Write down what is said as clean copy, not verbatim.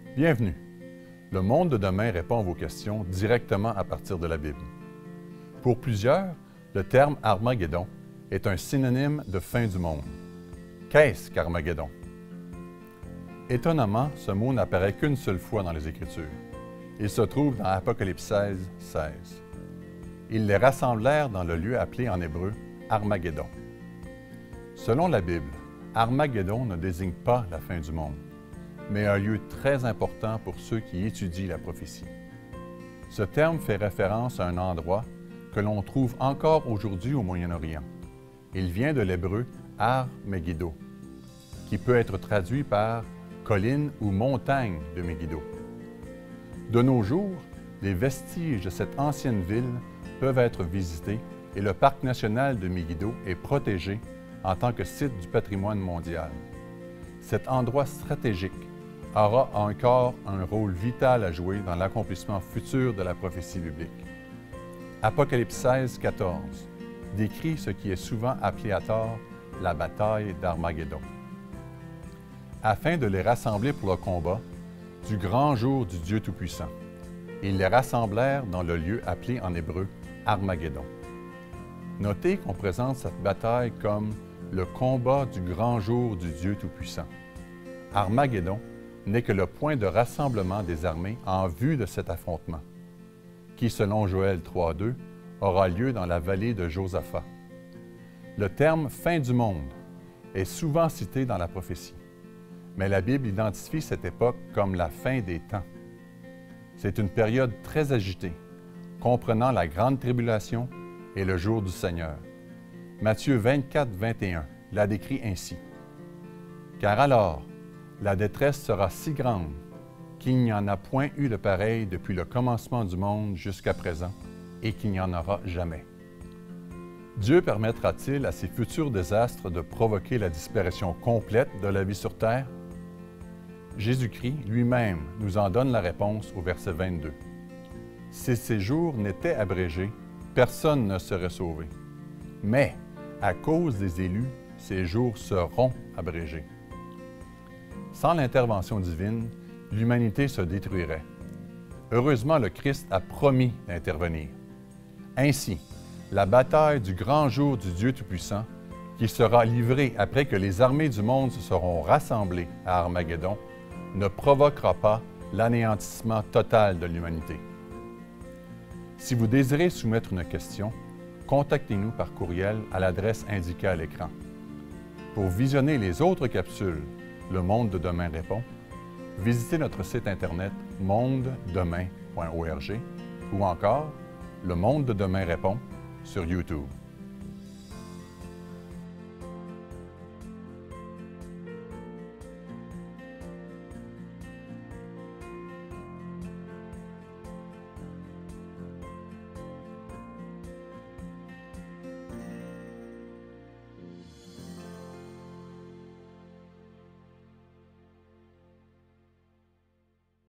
Bienvenue. Le monde de demain répond à vos questions directement à partir de la Bible. Pour plusieurs, le terme Armageddon est un synonyme de fin du monde. Qu'est-ce qu'Armageddon? Étonnamment, ce mot n'apparaît qu'une seule fois dans les Écritures. Il se trouve dans Apocalypse 16, 16. Ils les rassemblèrent dans le lieu appelé en hébreu Armageddon. Selon la Bible, Armageddon ne désigne pas la fin du monde, mais un lieu très important pour ceux qui étudient la prophétie. Ce terme fait référence à un endroit que l'on trouve encore aujourd'hui au Moyen-Orient. Il vient de l'hébreu Har Megiddo, qui peut être traduit par colline ou montagne de Megiddo. De nos jours, les vestiges de cette ancienne ville peuvent être visités et le parc national de Megiddo est protégé en tant que site du patrimoine mondial. Cet endroit stratégique aura encore un rôle vital à jouer dans l'accomplissement futur de la prophétie biblique. Apocalypse 16, 14 décrit ce qui est souvent appelé à tort la bataille d'Armageddon. Afin de les rassembler pour le combat du grand jour du Dieu Tout-Puissant, ils les rassemblèrent dans le lieu appelé en hébreu Armageddon. Notez qu'on présente cette bataille comme le combat du grand jour du Dieu Tout-Puissant. Armageddon n'est que le point de rassemblement des armées en vue de cet affrontement, qui, selon Joël 3.2, aura lieu dans la vallée de Josaphat. Le terme « fin du monde » est souvent cité dans la prophétie, mais la Bible identifie cette époque comme la fin des temps. C'est une période très agitée, comprenant la grande tribulation et le jour du Seigneur. Matthieu 24, 21 la décrit ainsi. « Car alors, la détresse sera si grande qu'il n'y en a point eu de pareil depuis le commencement du monde jusqu'à présent et qu'il n'y en aura jamais. » Dieu permettra-t-il à ces futurs désastres de provoquer la disparition complète de la vie sur terre? Jésus-Christ lui-même nous en donne la réponse au verset 22. « Si ces jours n'étaient abrégés, personne ne serait sauvé. Mais, à cause des élus, ces jours seront abrégés. » Sans l'intervention divine, l'humanité se détruirait. Heureusement, le Christ a promis d'intervenir. Ainsi, la bataille du grand jour du Dieu Tout-Puissant, qui sera livrée après que les armées du monde se seront rassemblées à Armageddon, ne provoquera pas l'anéantissement total de l'humanité. Si vous désirez soumettre une question, contactez-nous par courriel à l'adresse indiquée à l'écran. Pour visionner les autres capsules Le Monde de Demain répond, visitez notre site Internet mondedemain.org ou encore Le Monde de Demain répond sur YouTube.